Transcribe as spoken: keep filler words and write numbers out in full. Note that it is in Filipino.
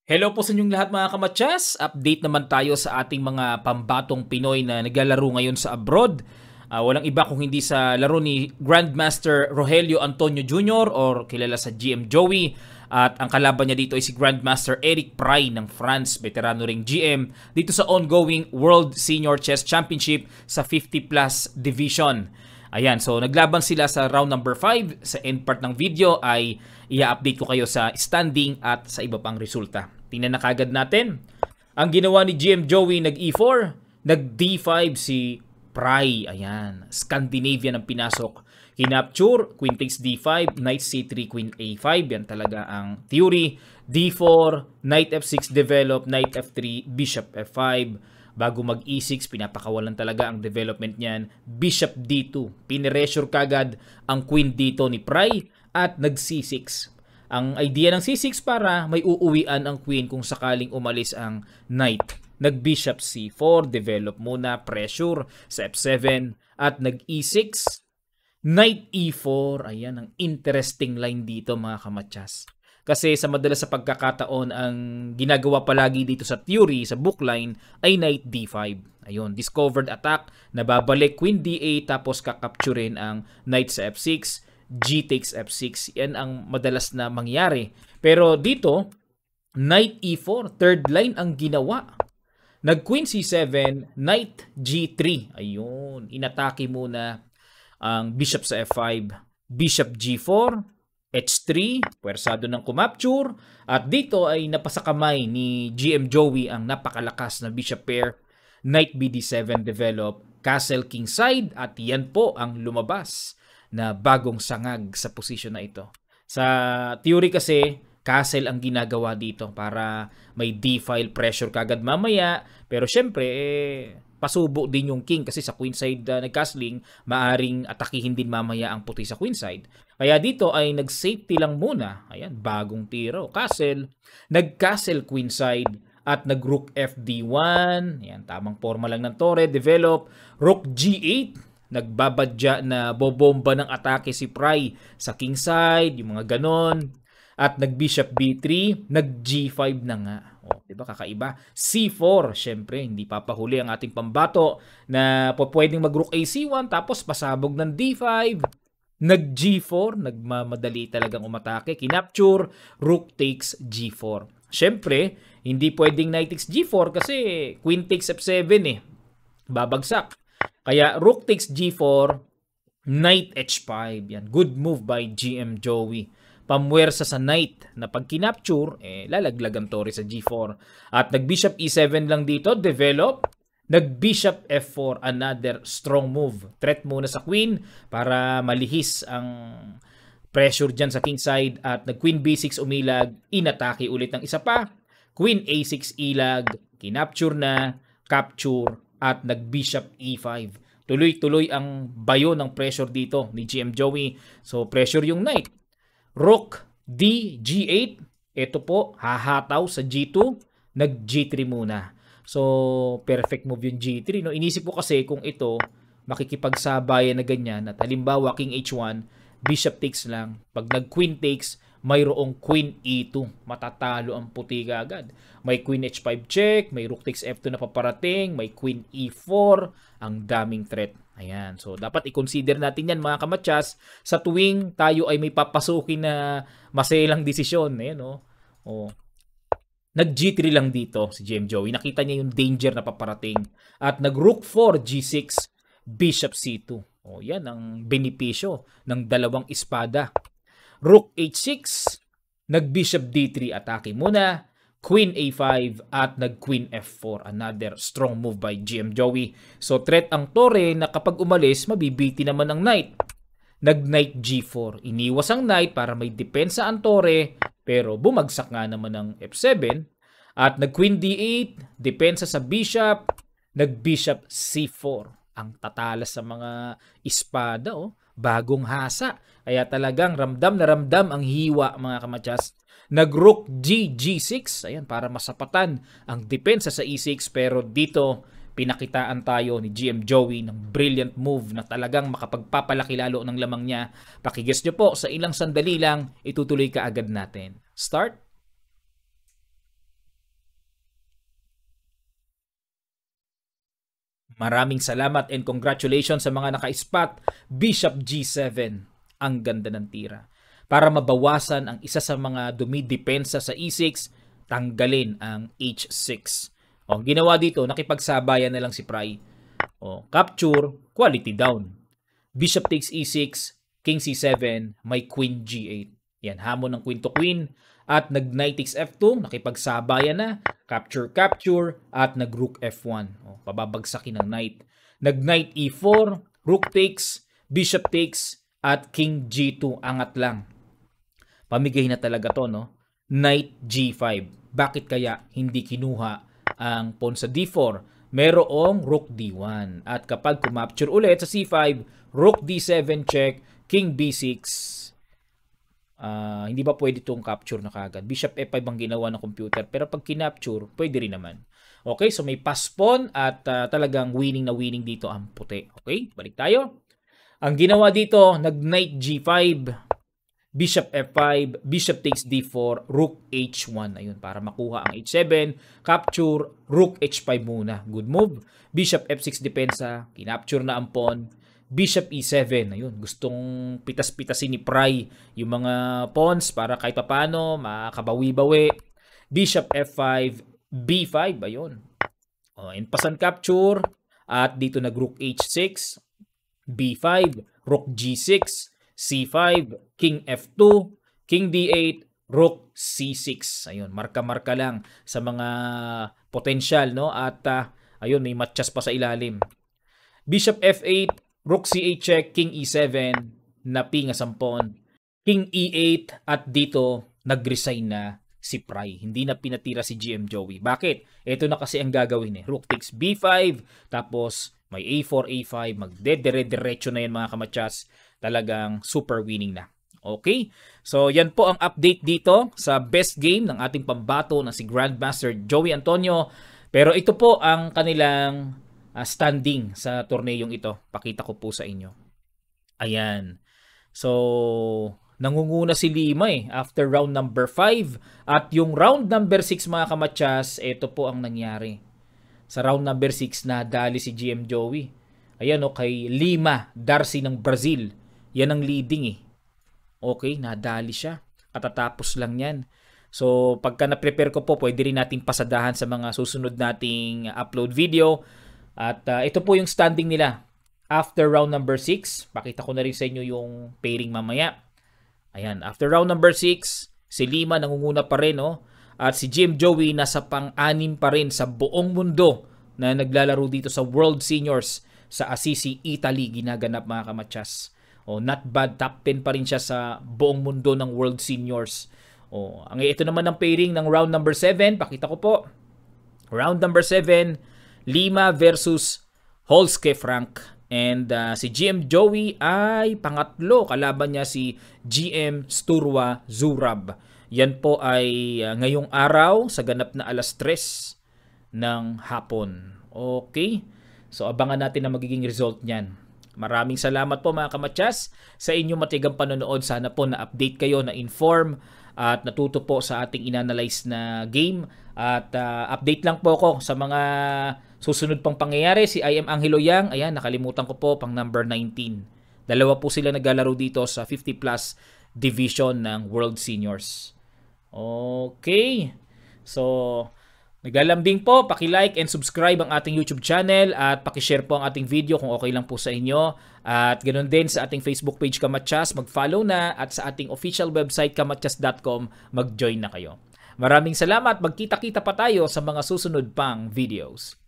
Hello po sa inyong lahat mga kamatsas. Update naman tayo sa ating mga pambatong Pinoy na naglalaro ngayon sa abroad. Uh, walang iba kung hindi sa laro ni Grandmaster Rogelio Antonio Junior or kilala sa G M Joey. At ang kalaban niya dito ay si Grandmaster Eric Pry ng France, veterano ring G M, dito sa ongoing World Senior Chess Championship sa fifty plus division. Ayan, so naglaban sila sa round number five. Sa end part ng video ay i-update ko kayo sa standing at sa iba pang resulta. Tingnan na kagad natin. Ang ginawa ni G M Joey, nag-E four, nag-D five si Pry. Ayan, Scandinavian ang pinasok. Kinapture, Queen takes D five, Knight C three, Queen A five. Yan talaga ang theory. D four, Knight F six develop, Knight F three, Bishop F five. Bago mag E six, pinapakawalan talaga ang development niyan. Bishop D two, pineresure kagad ang Queen dito ni Pry at nag-C six. Ang idea ng C six para may uuwian ang Queen kung sakaling umalis ang Knight. Nag-Bishop C four, develop muna, pressure sa F seven at nag-E six. Knight E four, ayan ang interesting line dito mga kamatsas. Kasi sa madalas sa pagkakataon, ang ginagawa palagi dito sa theory, sa bookline, ay Knight D five. Ayun, discovered attack, nababalik Queen D eight, tapos kakapturin ang Knight sa F six, G takes F six. Yan ang madalas na mangyari. Pero dito, Knight E four, third line ang ginawa. Nag-Queen C seven, Knight G three. Ayun, inatake muna ang Bishop sa F five, Bishop G four, H three, pwersado ng kumapture. At dito ay napasakamay ni G M Joey ang napakalakas na bishop pair. Knight B D seven develop, Castle Kingside. At yan po ang lumabas na bagong sangag sa posisyon na ito. Sa theory kasi, Castle ang ginagawa dito para may D file pressure kagad mamaya. Pero syempre, eh, pasubo din yung king kasi sa queenside uh, nag-castling, maaring atakihin din mamaya ang puti sa queenside. Kaya dito ay nag-safety lang muna. Ayan, bagong tiro. Castle, nag-castle queenside at nag-rook F D one. Ayan, tamang forma lang ng tore. Develop, rook G eight. Nagbabadya na bobomba ng atake si Pry sa kingside, yung mga ganon. At nag-bishop B three, nag-G five na nga. O, di ba kakaiba? C four, syempre, hindi papahuli ang ating pambato na po pwedeng mag-rook A C one tapos pasabog ng D five. Nag-G four, nagmamadali talagang umatake. Kinapture, rook takes G four. Syempre, hindi pwedeng knight takes G four kasi queen takes F seven eh. Babagsak. Kaya rook takes G four, knight H five. Yan, good move by G M Joey. Pamwersa sa knight na pag kinapture, eh, lalaglag ang tore sa G four. At nag-bishop E seven lang dito, develop. Nag-bishop F four, another strong move. Threat muna sa queen para malihis ang pressure dyan sa kingside. At nag-queen B six umilag, inatake ulit ng isa pa. Queen A six ilag, kinapture na, capture, at nag-bishop E five. Tuloy-tuloy ang bayo ng pressure dito ni G M Joey. So, pressure yung knight. Rook D G eight, ito po, hahataw sa G two, nag-G three muna. So, perfect move yung G three. No? Inisip ko kasi kung ito, makikipagsabayan na ganyan, at halimbawa King H one, Bishop takes lang. Pag nag-Queen takes, mayroong Queen E two. Matatalo ang puti agad. May Queen H five check, may Rook takes F two na paparating, may Queen E four, ang daming threat. Ayan, so dapat i-consider natin yan mga kamatsas sa tuwing tayo ay may papasukin na maselang desisyon. Ayan, oh. Oh. Nag-G three lang dito si G M Joey. Nakita niya yung danger na paparating. At nag-Rook four, G six, Bishop C two. Oh, yan ang benepisyo ng dalawang espada. Rook H six, nag-Bishop D three, atake muna. Queen A five at nag-Queen F four. Another strong move by G M Joey. So threat ang tore na kapag umalis, mabibiti naman ang knight. Nag-Knight G four. Iniwas ang knight para may depensa ang tore, pero bumagsak nga naman ng F seven. At nag-Queen D eight, depensa sa bishop, nag-Bishop C four. Ang tatalas sa mga espada, oh. Bagong hasa. Kaya talagang ramdam na ramdam ang hiwa mga kamatsas. Nag-Rook G G six, ayan, para masapatan ang depensa sa E six, pero dito pinakitaan tayo ni G M Joey ng brilliant move na talagang makapagpapalaki lalo ng lamang niya. Pakiguess nyo po, sa ilang sandali lang, itutuloy ka agad natin. Start! Maraming salamat and congratulations sa mga naka-spot. Bishop G seven. Ang ganda ng tira. Para mabawasan ang isa sa mga dumidepensa sa E six, tanggalin ang H six. O, ginawa dito, nakipagsabayan na lang si Pry. O, capture, quality down. Bishop takes E six, King C seven, may Queen G eight. Yan, hamon ng Queen to Queen. At nag-Knight takes F two, nakipagsabayan na. Capture, capture, at nag-Rook F one. O, pababagsakin ng Knight. Nag-Knight E four, Rook takes, Bishop takes, at King G two. Angat lang. Pamigay na talaga to, no? Knight G five. Bakit kaya hindi kinuha ang pawn sa D four? Merong Rook D one. At kapag kumapture ulit sa C five, Rook D seven check, King B six. Uh, hindi ba pwede itong capture na kagad? Bishop F five ang ginawa ng computer. Pero pag kinapture, pwede rin naman. Okay, so may pass pawn at uh, talagang winning na winning dito ang puti. Okay, balik tayo. Ang ginawa dito, nag-Knight G five, Bishop F five, Bishop takes D four, Rook H one. Ayun, para makuha ang H seven. Capture, Rook H five muna. Good move. Bishop F six depensa. Kinapture na ang pawn. Bishop E seven. Ayun, gustong pitas-pitasin ni Pry yung mga pawns para kahit paano makabawi-bawi. Bishop F five, B five. Ayun. Oh, and pasan capture. At dito nag-Rook H six, B five, Rook G six, C five, King F two, King D eight, Rook C six. Ayun, marka-marka lang sa mga potential, no? At uh, ayun, may matchas pa sa ilalim. Bishop F eight, Rook C eight check, King E seven, napinga sampon, King E eight, at dito nag-resign na si Pry. Hindi na pinatira si G M Joey. Bakit? Ito na kasi ang gagawin eh. Rook takes B five, tapos may A four, A five, magdedere-derecho na yan mga kamatsas. Talagang super winning na. Okay? So yan po ang update dito sa best game ng ating pambato na si Grandmaster Joey Antonio. Pero ito po ang kanilang Uh, standing sa torneyong ito. Pakita ko po sa inyo. Ayan. So, nangunguna si Lima eh after round number five. At yung round number six mga kamatsas, ito po ang nangyari. Sa round number six, nadali si G M Joey. Ayan o, kay Lima Darcy ng Brazil. Yan ang leading eh. Okay, nadali siya. Katatapos lang yan. So, pagka na-prepare ko po, pwede rin natin pasadahan sa mga susunod nating upload video. At uh, ito po yung standing nila after round number six. Pakita ko na rin sa inyo yung pairing mamaya. Ayan, after round number six, si Lima nangunguna pa rin. Oh. At si G M Joey nasa pang-anim pa rin sa buong mundo na naglalaro dito sa World Seniors sa Assisi, Italy. Ginaganap mga kamatsas. Oh, not bad, top ten pa rin siya sa buong mundo ng World Seniors. Oh, ang ito naman ang pairing ng round number seven. Pakita ko po. Round number seven, Lima versus Holske Frank. And uh, si G M Joey ay pangatlo. Kalaban niya si G M Sturwa Zurab. Yan po ay uh, ngayong araw sa ganap na alas tres ng hapon. Okay? So abangan natin ang magiging result niyan. Maraming salamat po mga kamatsas sa inyong matigang panonood. Sana po na-update kayo, na-inform at natuto po sa ating inanalyze na game. At uh, update lang po ako sa mga susunod pang pangyayari. Si I am Angelo Yang, ayan, nakalimutan ko po, pang number nineteen. Dalawa po sila naglalaro dito sa fifty plus division ng World Seniors. Okay. So, naglalambing po, paki-like and subscribe ang ating YouTube channel at paki-share po ang ating video kung okay lang po sa inyo. At ganoon din sa ating Facebook page Kamatsas, mag-follow na, at sa ating official website kamatsas dot com, mag-join na kayo. Maraming salamat, magkita-kita pa tayo sa mga susunod pang videos.